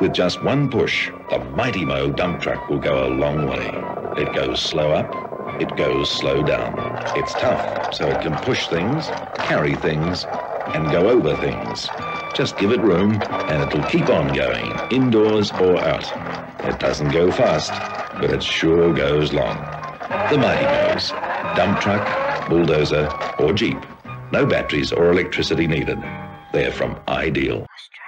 With just one push, the Mighty Mo dump truck will go a long way. It goes slow up, it goes slow down. It's tough, so it can push things, carry things, and go over things. Just give it room, and it'll keep on going, indoors or out. It doesn't go fast, but it sure goes long. The Mighty Mo's, dump truck, bulldozer, or Jeep. No batteries or electricity needed. They're from Ideal.